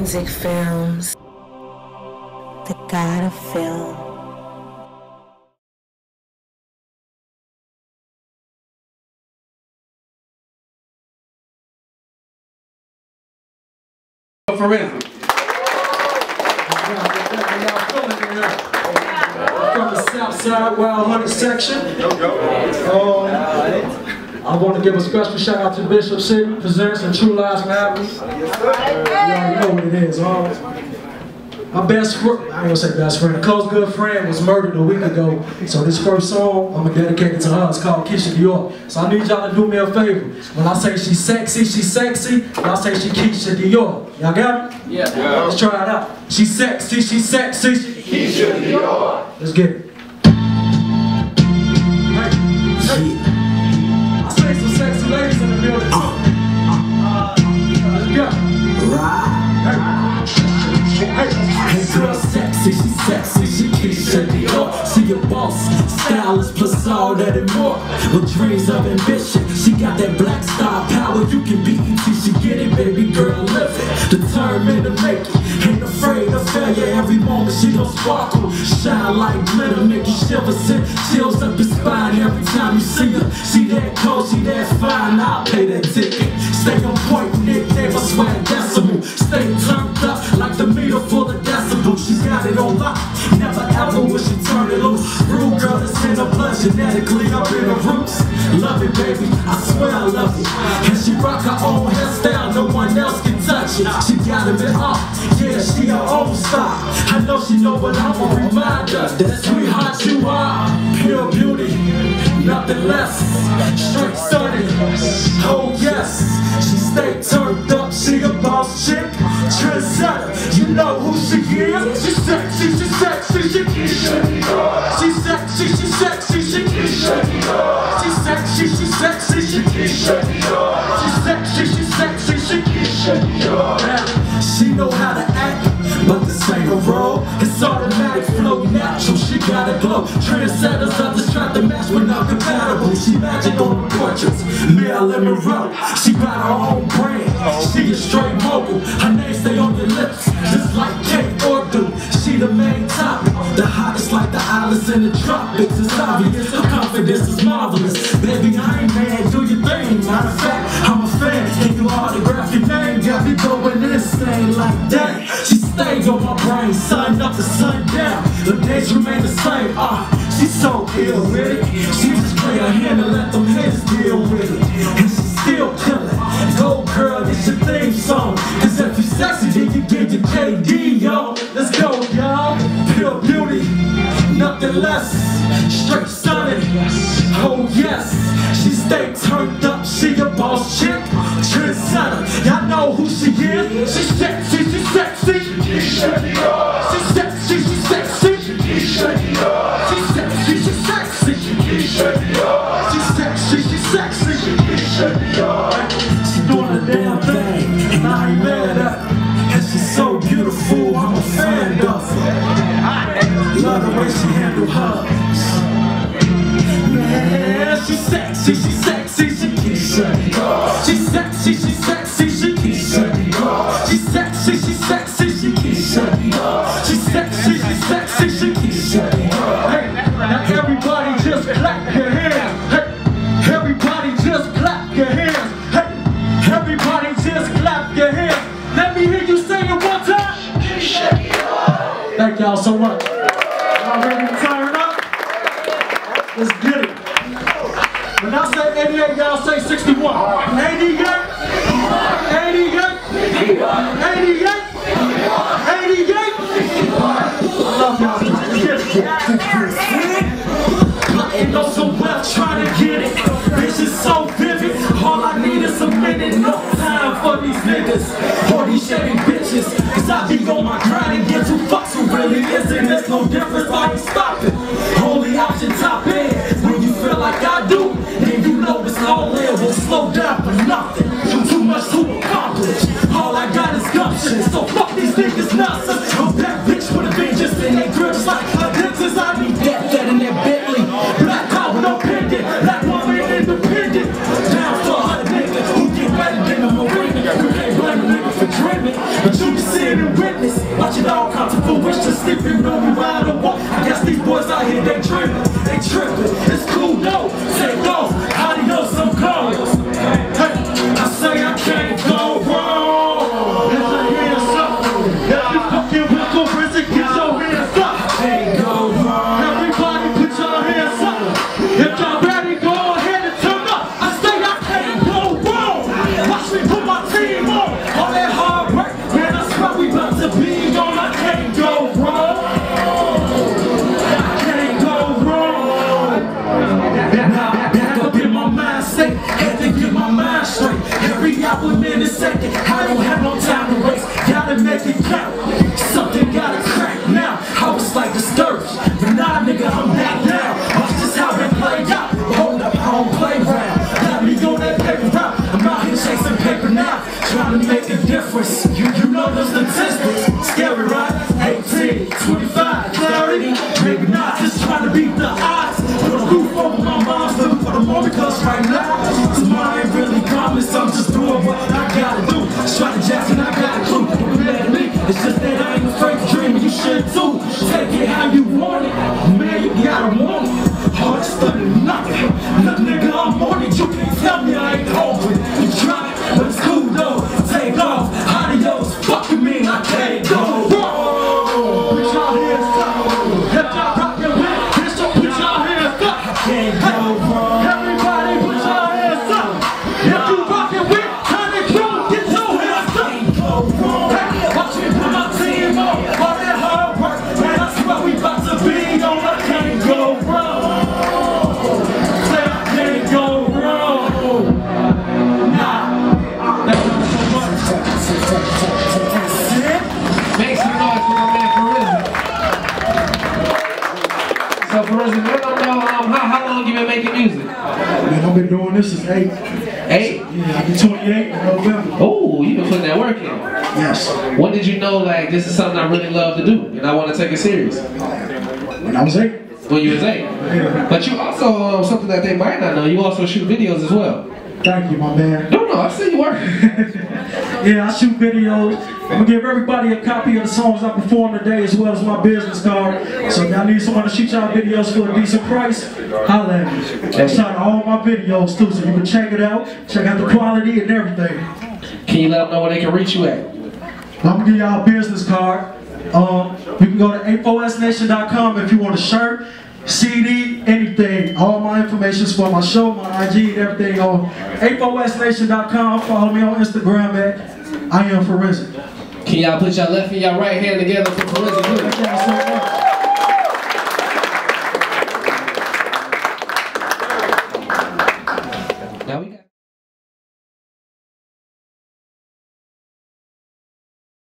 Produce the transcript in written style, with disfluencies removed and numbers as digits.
Forensick Films, the god of film. Forensick. From the South Side Wild Hunter section. I want to give a special shout out to Bishop City, presents and True Lives Matter. You know what it is. My best friend, I ain't gonna say best friend, a close good friend was murdered a week ago. So this first song, I'm gonna dedicate it to her. It's called Keisha Dior. So I need y'all to do me a favor. When I say she's sexy, y'all say she Keisha Dior. Y'all got it? Yeah. Let's try it out. She's sexy, Keisha Dior. Let's get it. Hey. I say some sexy ladies in the building. Let's go. Right. Hey girl, sexy, she Keisha Dior. She a boss, stylist plus all that and more. With dreams of ambition, she got that black star power. You can beat it till she get it, baby girl, live it. Determined to make it, ain't afraid of failure. Every moment she gon' sparkle, shine like glitter, make you shiver, send chills up your spine every time you see her. She that cold, she that fine, I'll pay that ticket. Stay on point, nickname a swag decimal. Stay turned up like the meter full of decibels. She got it on lock, never ever will she turn it loose. Real girl that's in her blood, genetically up in her roots. Love it, baby, I swear I love it. And she rock her own hairstyle, no one else can touch it. She got it in off, yeah, she her own style. I know she know, but I'm a reminder that sweetheart you are. Pure beauty, nothing less. Straight stunning, oh yes. She stay turned up, she a boss chick, trendsetter. You know who she is. She's sexy, she Keisha Dior. She's sexy, she Keisha Dior. She's sexy, she Keisha Dior. She's sexy, she Keisha Dior. Yeah. She know how to act, but this ain't a role. It's automatic, flow natural, she got a glow. Trendsetters, others try to match, but not compatible. She magic on the portraits, Marilyn Monroe. She got her own brand, she a straight mogul. Her name stay on your lips, just like Kate or do. She the main topic, the hottest like the islands in the tropics. It's obvious, her confidence is marvelous. Baby, I ain't mad, do your thing. Matter of fact, I'm a fan. Can you autograph your name? Got me going insane like that. She stay on my brain, sun up to sundown. The days remain the same. She's so ill with it. She just play her hand and let them haters deal with it. And she still killin'. Go girl, it's your theme song. Cause if you sexy, then you get your KD, yo. Let's go, y'all. Pure beauty, nothing less. Straight stunning, oh yes. She stay turned up, she a boss chick, trendsetter. Y'all know who she is. She's sexy, Keisha Dior. She's sexy, Keisha Dior. She's sexy, Keisha Dior. She's sexy, Keisha Dior. She doing the damn thing, and I ain't mad at her. And she's so beautiful, I'm a fan of her. Love the way she handle hugs. Man, she's sexy, she Keisha Dior. She's sexy, she Keisha Dior. She's sexy, she Keisha Dior. She's sexy, she Keisha Dior. Hey, now everybody just clap your hands. Hey, everybody just clap your hands. Hey, everybody just clap your hands. Let me hear you say it one time. Keisha Dior. Thank y'all so much. Y'all ready to turn up? Let's get it. When I say 88, y'all say 61. 88, 88, 88, 88. I love y'all. Let's get it. Ain't no some wealth trying to get it. Bitch is so vivid. All I need is a minute. No time for these niggas or these shady bitches. Cause I be on my grind and get two fucks who really isn't. There's no difference, I ain't stopping. Only option top in. When you feel like I do, then you know it's all in. Won't slow down for nothing. Too much to accomplish. All I got is gumption. So fuck these niggas nonsense. A bad bitch would have been just in their grip. Just like a dentist, I need that in that Bentley. Black power, no pendant. Black woman independent. Down for her niggas who get better than a marina. You can't blame a nigga for dreaming, but you can see it in screaming, they tripping. It's cool, no, take off. Adios, I'm cold. Hey, I say I can't go wrong. Let your hands up. If you fucking with Forensick, get your hands up. Can't go wrong. Everybody put your hands up. If y'all ready, go ahead and turn up. I say I can't go wrong. Watch me put my team on. All that hard work, man, that's what we about to be on. I can't go wrong. I can't go wrong. Now back up in my mind state, had to get my mind straight. Every hour, minute, second, I don't have no time to waste. Gotta make it count. Something gotta crack now. I was like discouraged, but nah, nigga, I'm back now. Watch this how it played out. Hold up, I don't play around. Got me on that paper route. I'm out here chasing paper now, trying to make a difference. You know the statistics, scary, right? 18, 25, 30, maybe not. Just trying to beat the odds. Put a roof over my mom's living for the moment, cause right now tomorrow ain't really promised. I'm just doing what I gotta do. Strategizing, I got a clue. Compared to me, it's just that I ain't afraid to dream, and you should too. Take it how you want it, man, you gotta want it. Hard studying nothing, nothing, nigga, I'm on it. You can't tell me I ain't hungry. You try, but it's cool though. Take off, adios, fuck with me, I can't go wrong. Put your hands up, if y'all rockin' with this, so put your hands up. I can't go wrong. Everybody put your hands up. If you rockin' with Tonic, get your hands up. Go wrong. Hey, watch me put my team on. All that hard work, man, that's what we about to be on. I can't go wrong. Say I can't go wrong. Nah, that's not so much. Make some noise for my man Mrforensick. So Mrforensick, let them know how long you been making music? Man, I've been doing this since 8. 8? Yeah, I'll be 28 in November. Oh, you been putting that work in. Yes. When did you know like this is something I really love to do and I want to take it serious? When I was 8. When you was 8. Yeah. But you also, something that they might not know, you also shoot videos as well. Thank you, my man. No, I see you working. Yeah, I shoot videos. I'm gonna give everybody a copy of the songs I perform today as well as my business card. So if y'all need someone to shoot y'all videos for a decent price, holla at me. I shot all my videos too, so you can check it out. Check out the quality and everything. Can you let them know where they can reach you at? I'm gonna give y'all a business card. You can go to a4snation.com if you want a shirt, CD, anything. All my information is for my show, my IG, and everything on a4snation.com. Follow me on Instagram at Mrforensick. Can y'all put y'all left and y'all right hand together for Forensick? Thank y'all so much. Now we got